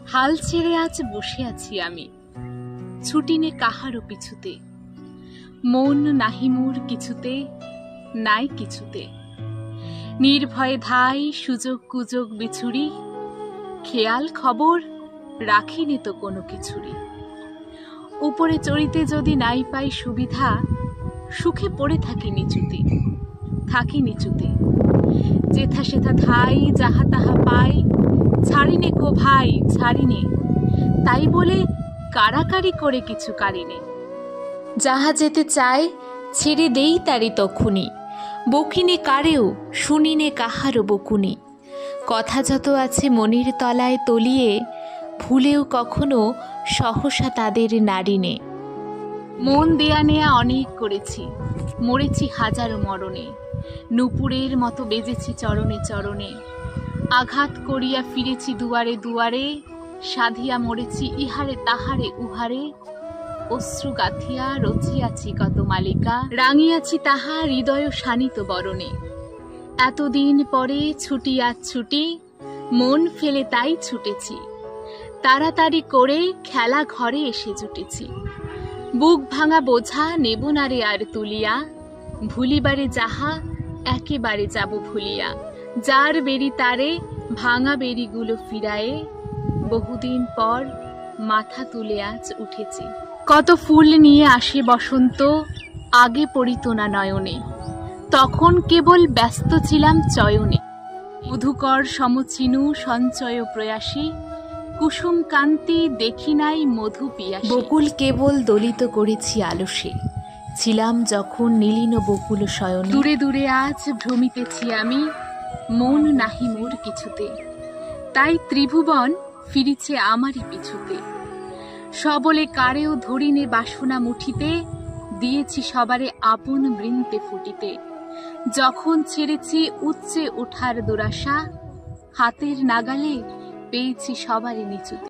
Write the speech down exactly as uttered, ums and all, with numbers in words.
হাল ছেড়ে আজ বসে আছি আমি, ছুটিনে কাহারও পিছুতে। মন নাহি মোর কিছুতে, নাই কিছুতে। নির্ভয়ে ধাই সুযোগ কুযোগ বিছুরি, খেয়াল খবর রাখিনি তো কোনো কিছুরই। উপরে চড়িতে যদি নাই পাই সুবিধা, সুখে পড়ে থাকি নিচুতে, থাকি নিচুতে। যেথা সেথা ধাই যাহা তাহা পাই, ছাড়িনে কো ভাই ছাড়িনে, তাই বলে কাড়াকাড়ি করে কিছু কারিনে। যাহা যেতে চায় ছেড়ে দেই তারি তখুনি, বকিনে কারেও শুনিনে কাহারও বকুনি। কথা যত আছে মনের তলায় তলিয়ে, ভুলেও কখনো সহসা তাদের নারিনে। মন দেয়া নেয়া অনেক করেছি, মরেছি হাজারো মরণে। নূপুরের মতো বেজেছি চরণে চরণে, আঘাত করিয়া ফিরেছি দুয়ারে দুয়ারে। সাধিয়া মরেছি ইহারে তাহারে উহারে, অশ্রু গাথিয়া রচিয়াছি কত মালিকা। রাঙিয়াছি তাহা হৃদয় শানিত বরণে। এতদিন পরে ছুটি আজ ছুটি, মন ফেলে তাই ছুটেছি। তাড়াতাড়ি করে খেলা ঘরে এসে জুটেছি। বুক ভাঙা বোঝা নেব না রে আর তুলিয়া, ভুলিবারে যাহা একেবারে যাব ভুলিয়া। যার বেরি তারে ভাঙা বেরিগুলো ফিরায়ে, বহুদিন পর মাথা তুলে আজ উঠেছি। কত ফুল নিয়ে আসে বসন্ত, আগে পড়িত না নয়নে। তখন কেবল ব্যস্ত ছিলাম চয়নে। মধুকর সমচিনু সঞ্চয় প্রয়াসী, কুসুম কান্তি দেখি নাই মধু পিয়াসী। বকুল কেবল দলিত করেছি আলসে, ছিলাম যখন নীলিন বকুল শয়নে। দূরে দূরে আজ ভ্রমিতেছি আমি, মন নাহি মোর কিছুতে। তাই ত্রিভুবন ফিরিছে আমারই পিছুতে। সবলে কারেও ধরিনে বাসনা মুঠিতে, দিয়েছি সবারে আপন বৃন্তে ফুটিতে। যখন ছেড়েছি উচ্চে ওঠার দুরাশা, হাতের নাগালে পেয়েছি সবারই নিচুতে।